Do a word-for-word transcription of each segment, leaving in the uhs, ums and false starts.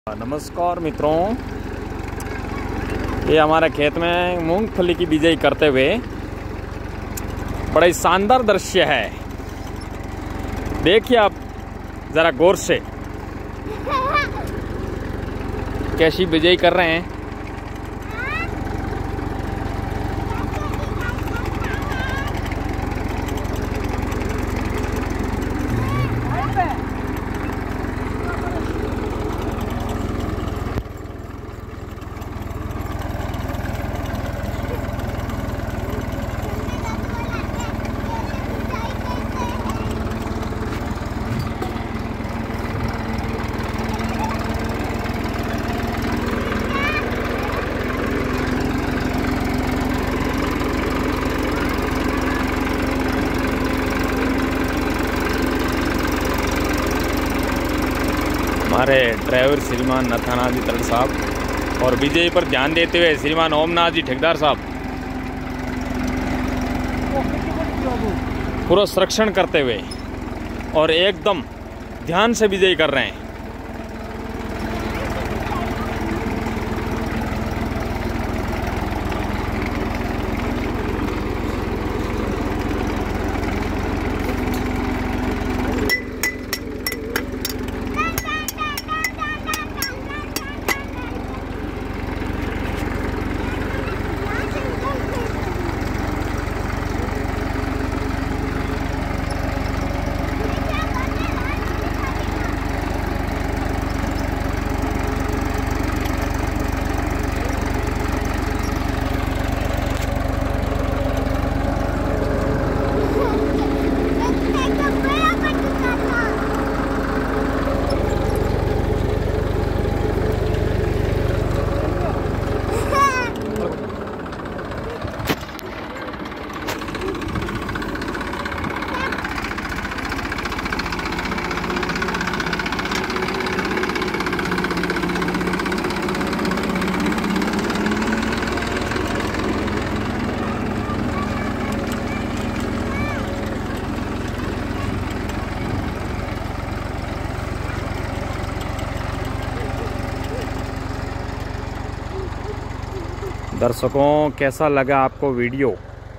नमस्कार मित्रों, ये हमारे खेत में मूंगफली की बिजाई करते हुए बड़ा ही शानदार दृश्य है। देखिए आप जरा गौर से कैसी बिजाई कर रहे हैं। हमारे ड्राइवर श्रीमान नथानाथ जी तलड़ साहब और विजय पर ध्यान देते हुए श्रीमान ओमनाथ जी ठेकेदार साहब पूरा संरक्षण करते हुए और एकदम ध्यान से विजय कर रहे हैं। दर्शकों, कैसा लगा आपको वीडियो?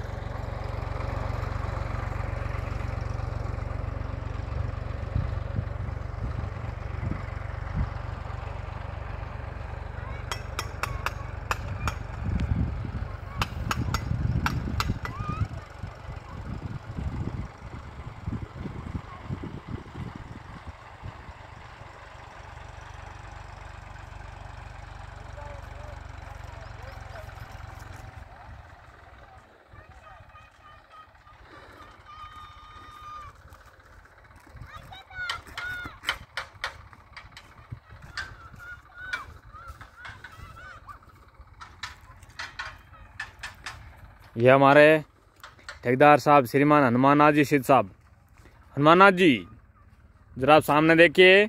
ये हमारे ठेकेदार साहब श्रीमान हनुमाननाथ जी सिद्ध साहब। हनुमाननाथ जी जरा आप सामने देखिए,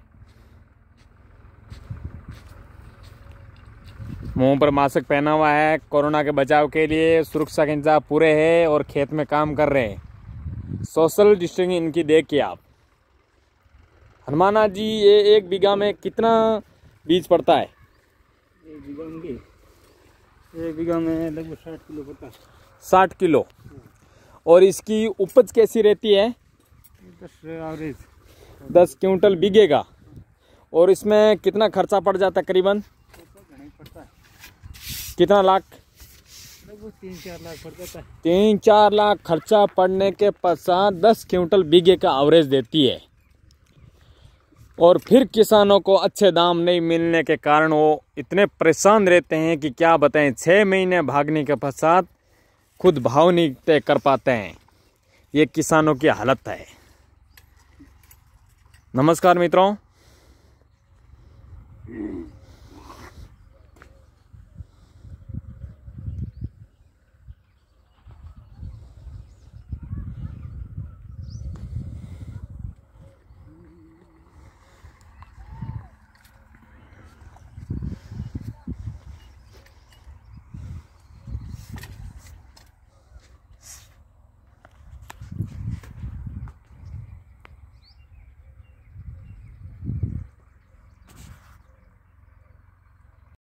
मुंह पर मास्क पहना हुआ है। कोरोना के बचाव के लिए सुरक्षा के इंतजाम पूरे हैं और खेत में काम कर रहे हैं। सोशल डिस्टेंसिंग इनकी देखिए आप। हनुमाननाथ जी, ये एक बीघा में कितना बीज पड़ता है? एक बीघा में एक बीघा में लगभग साठ किलो पड़ता है। साठ किलो। और इसकी उपज कैसी रहती है? दस एवरेज दस क्विंटल बीघे का। और इसमें कितना खर्चा पड़ जाता है करीबन? पड़ता है कितना लाख? लगभग तीन चार लाख पड़ जाता है। तीन चार लाख खर्चा पड़ने के पश्चात दस क्विंटल बीघे का एवरेज देती है। और फिर किसानों को अच्छे दाम नहीं मिलने के कारण वो इतने परेशान रहते हैं कि क्या बताएं। छः महीने भागने के पश्चात खुद भाव नहीं तय कर पाते हैं। ये किसानों की हालत है। नमस्कार मित्रों।